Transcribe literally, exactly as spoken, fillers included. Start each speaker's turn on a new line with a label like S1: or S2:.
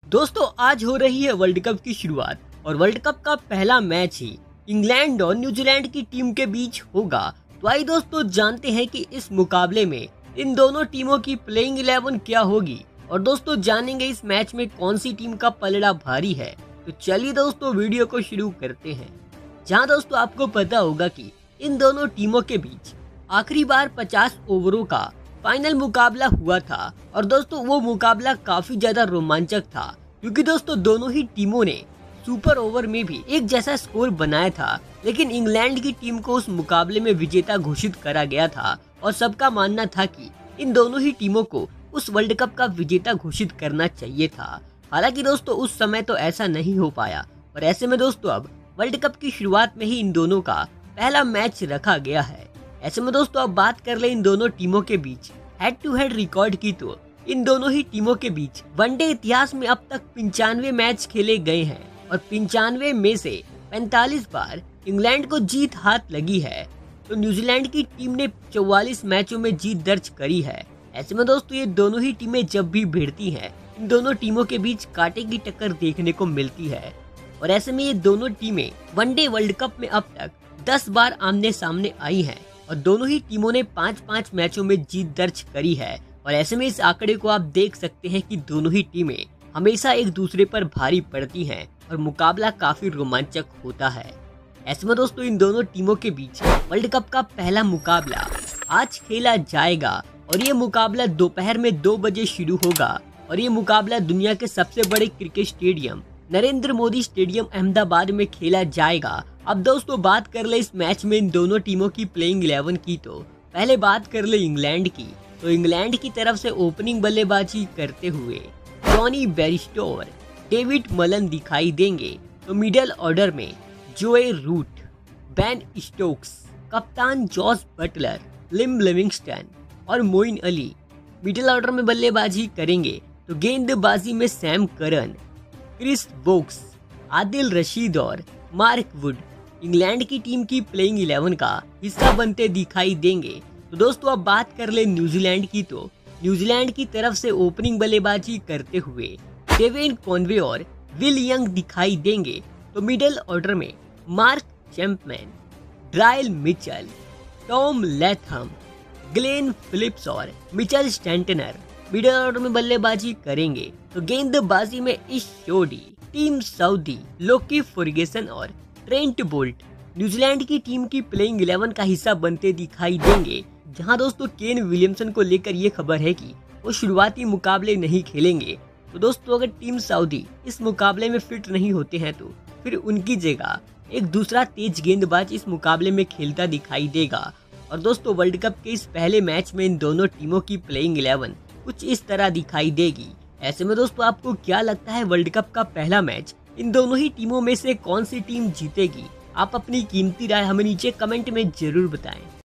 S1: दोस्तों आज हो रही है वर्ल्ड कप की शुरुआत और वर्ल्ड कप का पहला मैच ही इंग्लैंड और न्यूजीलैंड की टीम के बीच होगा। तो आइए दोस्तों जानते हैं कि इस मुकाबले में इन दोनों टीमों की प्लेइंग इलेवन क्या होगी और दोस्तों जानेंगे इस मैच में कौन सी टीम का पलड़ा भारी है। तो चलिए दोस्तों वीडियो को शुरू करते हैं, जहां दोस्तों आपको पता होगा कि इन दोनों टीमों के बीच आखिरी बार पचास ओवरों का फाइनल मुकाबला हुआ था और दोस्तों वो मुकाबला काफी ज्यादा रोमांचक था, क्योंकि दोस्तों दोनों ही टीमों ने सुपर ओवर में भी एक जैसा स्कोर बनाया था। लेकिन इंग्लैंड की टीम को उस मुकाबले में विजेता घोषित करा गया था और सबका मानना था कि इन दोनों ही टीमों को उस वर्ल्ड कप का विजेता घोषित करना चाहिए था। हालांकि दोस्तों उस समय तो ऐसा नहीं हो पाया और ऐसे में दोस्तों अब वर्ल्ड कप की शुरुआत में ही इन दोनों का पहला मैच रखा गया है। ऐसे में दोस्तों अब बात कर ले इन दोनों टीमों के बीच हेड टू हेड रिकॉर्ड की, तो इन दोनों ही टीमों के बीच वनडे इतिहास में अब तक पंचानवे मैच खेले गए हैं और पंचानवे में से पैंतालीस बार इंग्लैंड को जीत हाथ लगी है, तो न्यूजीलैंड की टीम ने चौवालीस मैचों में जीत दर्ज करी है। ऐसे में दोस्तों ये दोनों ही टीमें जब भी भिड़ती हैं, इन दोनों टीमों के बीच कांटे की टक्कर देखने को मिलती है और ऐसे में ये दोनों टीमें वनडे वर्ल्ड कप में अब तक दस बार आमने सामने आई हैं और दोनों ही टीमों ने पाँच पाँच मैचों में जीत दर्ज करी है। और ऐसे में इस आंकड़े को आप देख सकते हैं कि दोनों ही टीमें हमेशा एक दूसरे पर भारी पड़ती हैं और मुकाबला काफी रोमांचक होता है। ऐसे में दोस्तों इन दोनों टीमों के बीच वर्ल्ड कप का पहला मुकाबला आज खेला जाएगा और ये मुकाबला दोपहर में दो बजे शुरू होगा और ये मुकाबला दुनिया के सबसे बड़े cricket stadium Narendra Modi stadium Ahmedabad में खेला जाएगा। अब दोस्तों बात कर ले इस मैच में इन दोनों टीमों की प्लेइंग इलेवन की, तो पहले बात कर ले इंग्लैंड की। तो इंग्लैंड की तरफ से ओपनिंग बल्लेबाजी करते हुए जॉनी बेयरस्टो, डेविड मलन दिखाई देंगे। तो मिडिल ऑर्डर में जोए रूट, बेन स्टोक्स, कप्तान जॉस बटलर, लिम लिविंगस्टन और मोइन अली मिडिल ऑर्डर में बल्लेबाजी करेंगे। तो गेंदबाजी में Sam Curran, Chris Woakes, Adil Rashid और मार्क वुड इंग्लैंड की टीम की प्लेइंग इलेवन का हिस्सा बनते दिखाई देंगे। तो दोस्तों अब बात कर ले न्यूजीलैंड की, तो न्यूजीलैंड की तरफ से ओपनिंग बल्लेबाजी करते हुए डेविन कॉनवे और विल यंग दिखाई देंगे। तो मिडिल ऑर्डर में Mark Chapman, Daryl Mitchell, Tom Latham, Glenn Phillips और मिचेल स्टैंटनर मिडिल ऑर्डर में बल्लेबाजी करेंगे। तो गेंदबाजी में Ish Sodhi, Tim Southee, Lockie Ferguson और ट्रेंट बोल्ट न्यूजीलैंड की टीम की प्लेइंग इलेवन का हिस्सा बनते दिखाई देंगे। जहां दोस्तों केन विलियमसन को लेकर ये खबर है कि वो शुरुआती मुकाबले नहीं खेलेंगे। तो दोस्तों अगर टीम साउदी इस मुकाबले में फिट नहीं होते हैं तो फिर उनकी जगह एक दूसरा तेज गेंदबाज इस मुकाबले में खेलता दिखाई देगा। और दोस्तों वर्ल्ड कप के इस पहले मैच में इन दोनों टीमों की प्लेइंग इलेवन कुछ इस तरह दिखाई देगी। ऐसे में दोस्तों आपको क्या लगता है वर्ल्ड कप का पहला मैच इन दोनों ही टीमों में से कौन सी टीम जीतेगी? आप अपनी कीमती राय हमें नीचे कमेंट में जरूर बताएं।